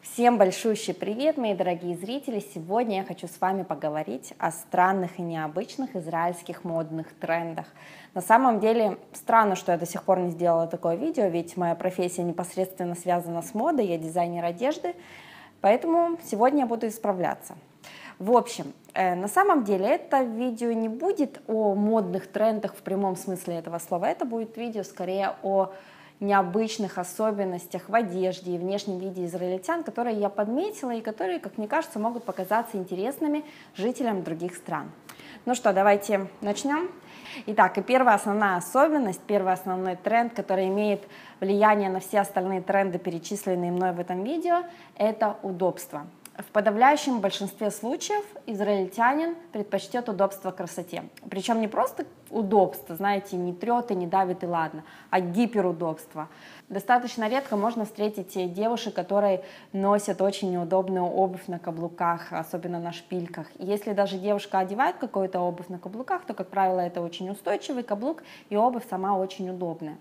Всем большущий привет, мои дорогие зрители! Сегодня я хочу с вами поговорить о странных и необычных израильских модных трендах. На самом деле странно, что я до сих пор не сделала такое видео, ведь моя профессия непосредственно связана с модой, я дизайнер одежды, поэтому сегодня я буду исправляться. В общем, на самом деле это видео не будет о модных трендах в прямом смысле этого слова, это будет видео скорее о необычных особенностях в одежде и внешнем виде израильтян, которые я подметила и которые, как мне кажется, могут показаться интересными жителям других стран. Ну что, давайте начнем. Итак, и первая основная особенность, первый основной тренд, который имеет влияние на все остальные тренды, перечисленные мной в этом видео, это удобство. В подавляющем большинстве случаев израильтянин предпочтет удобство красоте. Причем не просто удобство, знаете, не трет и не давит и ладно, а гиперудобство. Достаточно редко можно встретить девушек, которые носят очень неудобную обувь на каблуках, особенно на шпильках. И если даже девушка одевает какую-то обувь на каблуках, то, как правило, это очень устойчивый каблук, и обувь сама очень удобная.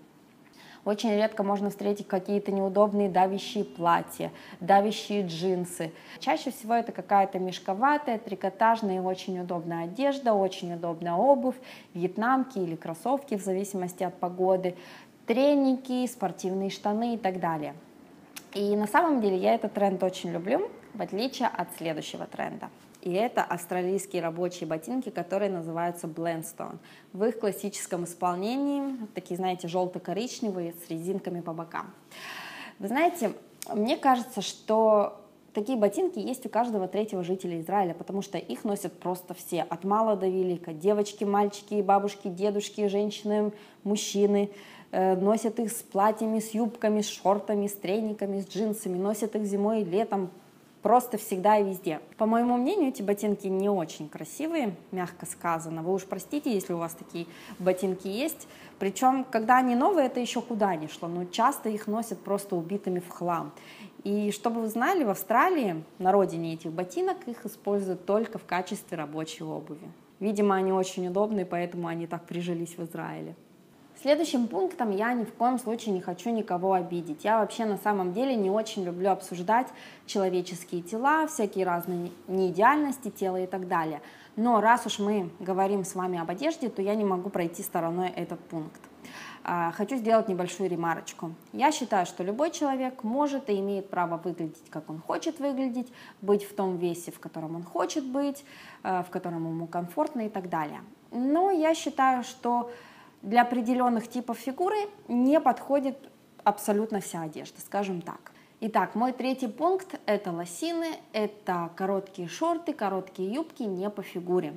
Очень редко можно встретить какие-то неудобные давящие платья, давящие джинсы. Чаще всего это какая-то мешковатая, трикотажная и очень удобная одежда, очень удобная обувь, вьетнамки или кроссовки в зависимости от погоды, треники, спортивные штаны и так далее. И на самом деле я этот тренд очень люблю, в отличие от следующего тренда. И это австралийские рабочие ботинки, которые называются Blendstone. В их классическом исполнении, такие, знаете, желто-коричневые, с резинками по бокам. Вы знаете, мне кажется, что такие ботинки есть у каждого третьего жителя Израиля, потому что их носят просто все, от мала до велика. Девочки, мальчики, бабушки, дедушки, женщины, мужчины. Носят их с платьями, с юбками, с шортами, с трениками, с джинсами. Носят их зимой и летом. Просто всегда и везде. По моему мнению, эти ботинки не очень красивые, мягко сказано. Вы уж простите, если у вас такие ботинки есть. Причем, когда они новые, это еще куда ни шло, но часто их носят просто убитыми в хлам. И чтобы вы знали, в Австралии, на родине этих ботинок, их используют только в качестве рабочей обуви. Видимо, они очень удобные, поэтому они так прижились в Израиле. Следующим пунктом я ни в коем случае не хочу никого обидеть. Я вообще на самом деле не очень люблю обсуждать человеческие тела, всякие разные неидеальности тела и так далее. Но раз уж мы говорим с вами об одежде, то я не могу пройти стороной этот пункт. Хочу сделать небольшую ремарочку. Я считаю, что любой человек может и имеет право выглядеть, как он хочет выглядеть, быть в том весе, в котором он хочет быть, в котором ему комфортно и так далее. Но я считаю, что для определенных типов фигуры не подходит абсолютно вся одежда, скажем так. Итак, мой третий пункт – это лосины, это короткие шорты, короткие юбки не по фигуре.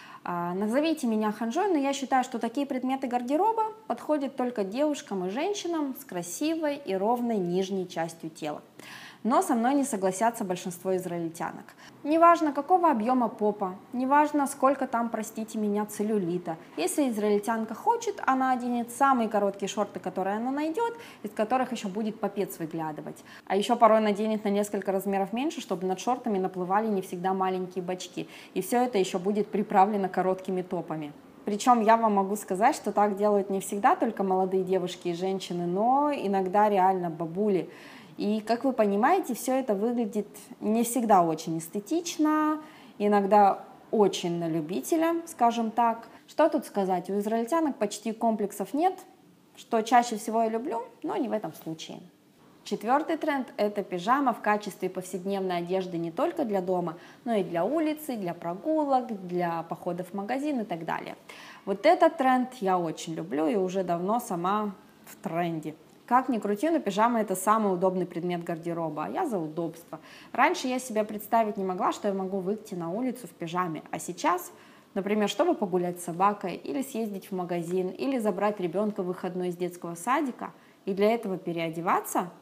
Назовите меня ханжой, но я считаю, что такие предметы гардероба подходят только девушкам и женщинам с красивой и ровной нижней частью тела. Но со мной не согласятся большинство израильтянок. Неважно, какого объема попа, неважно, сколько там, простите меня, целлюлита. Если израильтянка хочет, она оденет самые короткие шорты, которые она найдет, из которых еще будет попец выглядывать. А еще порой наденет на несколько размеров меньше, чтобы над шортами наплывали не всегда маленькие бачки. И все это еще будет приправлено короткими топами. Причем я вам могу сказать, что так делают не всегда только молодые девушки и женщины, но иногда реально бабули. И, как вы понимаете, все это выглядит не всегда очень эстетично, иногда очень на любителя, скажем так. Что тут сказать, у израильтянок почти комплексов нет, что чаще всего я люблю, но не в этом случае. Четвертый тренд – это пижама в качестве повседневной одежды не только для дома, но и для улицы, для прогулок, для походов в магазин и так далее. Вот этот тренд я очень люблю и уже давно сама в тренде. Как ни крути, но пижама – это самый удобный предмет гардероба, а я за удобство. Раньше я себе представить не могла, что я могу выйти на улицу в пижаме, а сейчас, например, чтобы погулять с собакой, или съездить в магазин, или забрать ребенка в выходной из детского садика, и для этого переодеваться,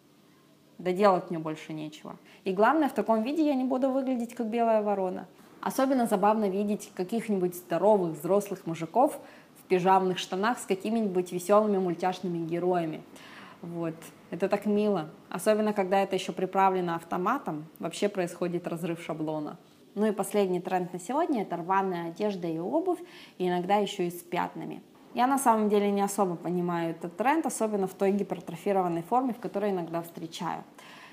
да делать мне больше нечего. И главное, в таком виде я не буду выглядеть как белая ворона. Особенно забавно видеть каких-нибудь здоровых взрослых мужиков в пижамных штанах с какими-нибудь веселыми мультяшными героями. Вот. Это так мило. Особенно, когда это еще приправлено автоматом, вообще происходит разрыв шаблона. Ну и последний тренд на сегодня – это рваная одежда и обувь, и иногда еще и с пятнами. Я на самом деле не особо понимаю этот тренд, особенно в той гипертрофированной форме, в которой иногда встречаю.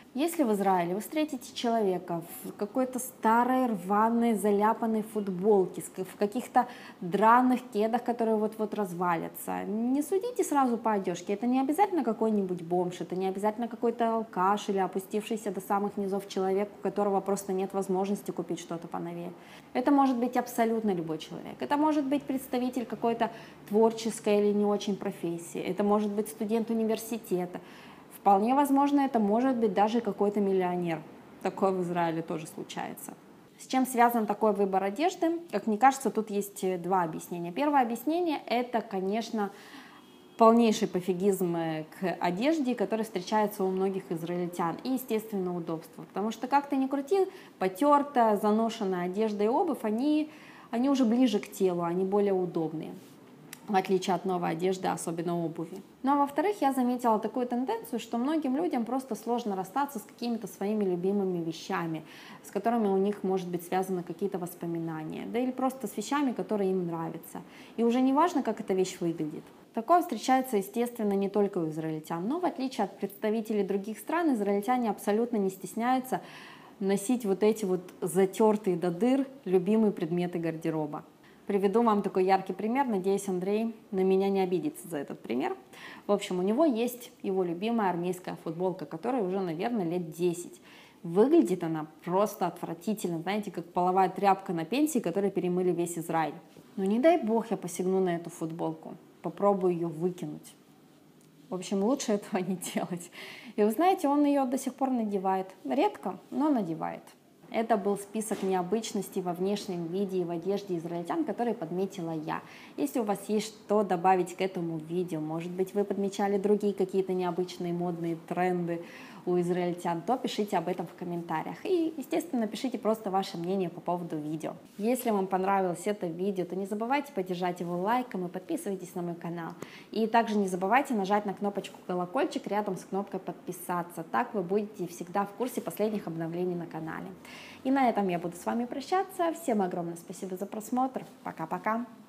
Если в Израиле вы встретите человека в какой-то старой, рваной, заляпанной футболке, в каких-то драных кедах, которые вот-вот развалятся, не судите сразу по одежке. Это не обязательно какой-нибудь бомж, это не обязательно какой-то алкаш или опустившийся до самых низов человек, у которого просто нет возможности купить что-то поновее. Это может быть абсолютно любой человек. Это может быть представитель какой-то творческой или не очень профессии. Это может быть студент университета. Вполне возможно, это может быть даже какой-то миллионер. Такое в Израиле тоже случается. С чем связан такой выбор одежды? Как мне кажется, тут есть два объяснения. Первое объяснение – это, конечно, полнейший пофигизм к одежде, который встречается у многих израильтян, и, естественно, удобство. Потому что, как ты ни крути, потертая, заношенная одежда и обувь, они уже ближе к телу, они более удобные, в отличие от новой одежды, особенно обуви. Ну а во-вторых, я заметила такую тенденцию, что многим людям просто сложно расстаться с какими-то своими любимыми вещами, с которыми у них, может быть, связаны какие-то воспоминания, да или просто с вещами, которые им нравятся. И уже не важно, как эта вещь выглядит. Такое встречается, естественно, не только у израильтян, но в отличие от представителей других стран, израильтяне абсолютно не стесняются носить вот эти вот затертые до дыр любимые предметы гардероба. Приведу вам такой яркий пример, надеюсь, Андрей на меня не обидится за этот пример. В общем, у него есть его любимая армейская футболка, которая уже, наверное, лет 10. Выглядит она просто отвратительно, знаете, как половая тряпка на пенсии, которой перемыли весь Израиль. Но не дай бог я посягну на эту футболку, попробую ее выкинуть. В общем, лучше этого не делать. И вы знаете, он ее до сих пор надевает. Редко, но надевает. Это был список необычностей во внешнем виде и в одежде израильтян, которые подметила я. Если у вас есть что добавить к этому видео, может быть, вы подмечали другие какие-то необычные модные тренды у израильтян, то пишите об этом в комментариях. И, естественно, пишите просто ваше мнение по поводу видео. Если вам понравилось это видео, то не забывайте поддержать его лайком и подписывайтесь на мой канал. И также не забывайте нажать на кнопочку колокольчик рядом с кнопкой подписаться. Так вы будете всегда в курсе последних обновлений на канале. И на этом я буду с вами прощаться. Всем огромное спасибо за просмотр. Пока-пока.